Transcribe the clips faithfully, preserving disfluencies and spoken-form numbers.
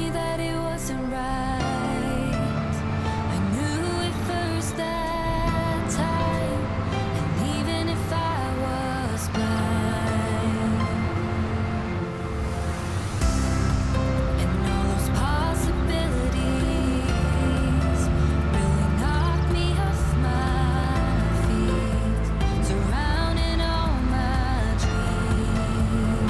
me that it wasn't right. I knew it first that time, and even if I was blind, and all those possibilities really knocked me off my feet, surrounding all my dreams.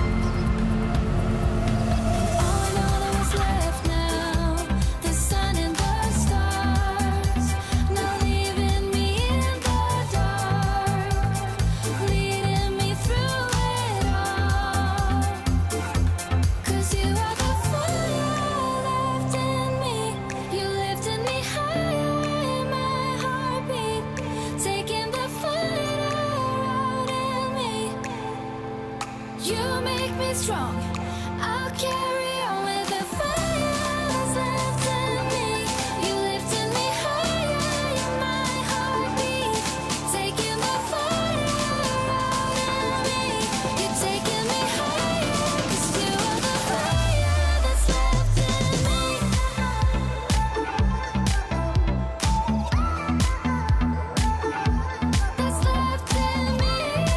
All I know that was left now, the sun and the stars, not leaving me in the dark, leading me through it all. 'Cause you are the fire left in me, you lifted me higher in my heartbeat, taking the fight out in me. You make me strong, I'll carry on with the fire that's left in me. You lifted me higher in my heartbeat, taking the fire out in me. You're taking me higher, 'cause you are the fire that's left in me. That's left in me.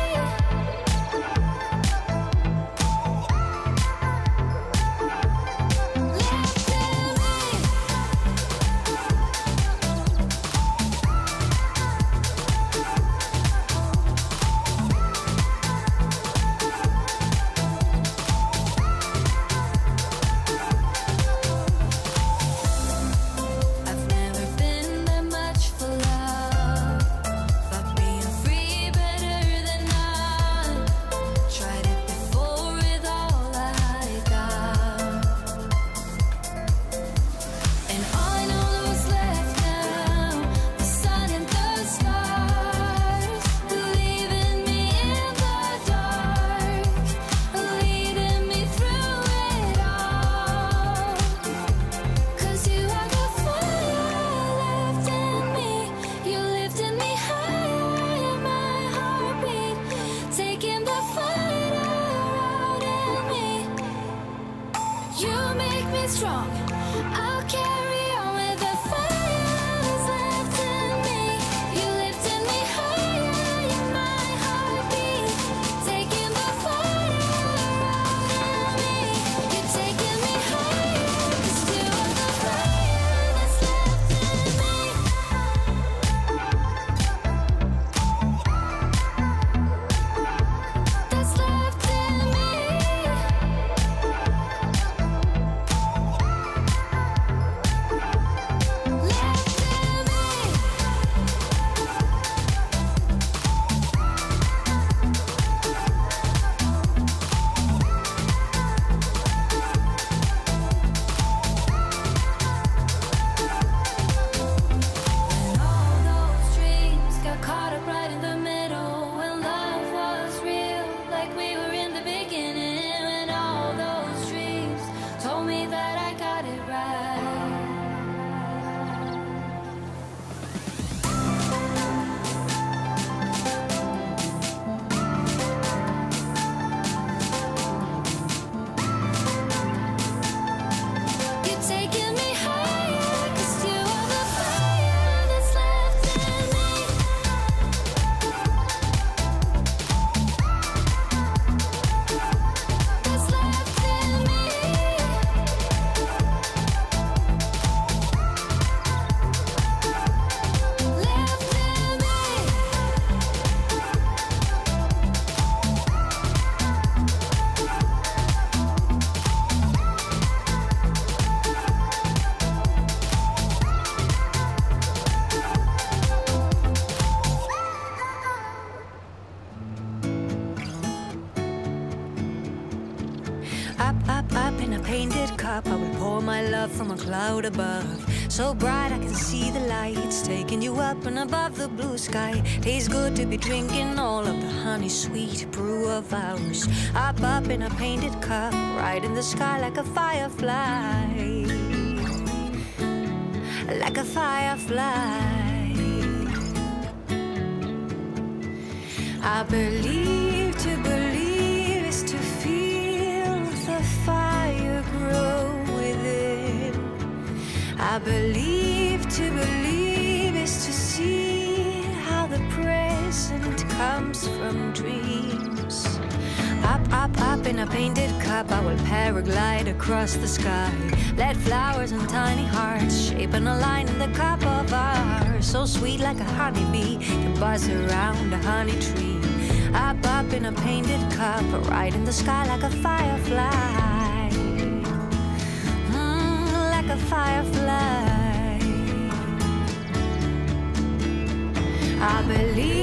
I've never been that much for love, but being free better than none. Tried it before with all I got, and all I know that was left now, the sun and the stars, leaving me in the dark, leading me through it all. 'Cause you are the fire left in me, you lifted me higher in my heartbeat, taking the fight out in me. You make me strong, I'll carry on with the fire that's left in me. You lifted me higher in my heartbeat, taking the fight out in me. You're taking me higher, 'cause you are the fire that's left in me. That's left in me. When all those dreams got caught up right in the middle, when love was real, like we were in the beginning, when all those dreams told me that I got it right. You're taking me higher, 'cause you are the fire that's left in me. That's left in me. Left in me. Up, up, up in a painted cup, I will pour my love from a cloud above. So bright I can see the lights, taking you up and above the blue sky. Tastes good to be drinking all of the honey sweet brew of ours. Up, up in a painted cup, right in the sky like a firefly. Like a firefly. I believe to believe is to feel the fire grow within. I believe to believe is to see how the present comes from dreams. Up, up, up in a painted cup, I will paraglide across the sky. Let flowers and tiny hearts shaping a line in the cup of ours. So sweet like a honeybee can buzz around a honey tree. Up, up in a painted cup, right in the sky like a firefly. Mm, like a firefly. I believe